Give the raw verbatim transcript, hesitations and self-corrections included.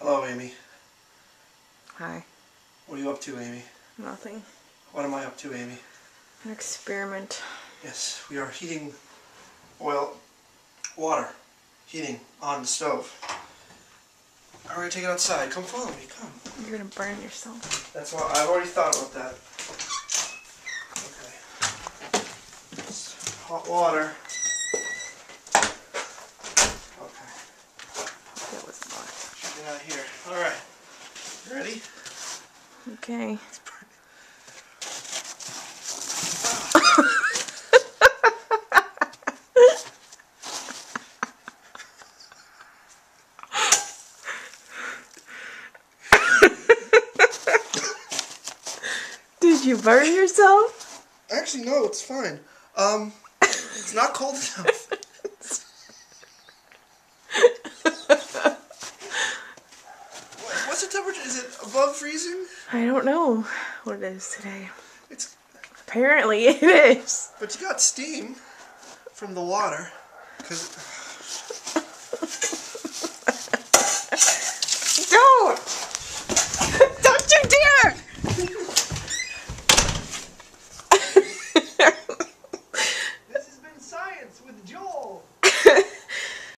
Hello, Amy. Hi. What are you up to, Amy? Nothing. What am I up to, Amy? An experiment. Yes, we are heating oil, water, heating on the stove. I'm going to take it outside. Come follow me, come. You're going to burn yourself. That's why I've already thought about that. Okay. It's hot water. Okay. That was a lot. Get out of here. Alright. You ready? Okay. Did you burn yourself? Actually, no, it's fine. Um, it's not cold enough. what, what's the temperature? Is it above freezing? I don't know what it is today. It's apparently it is. But you got steam from the water, because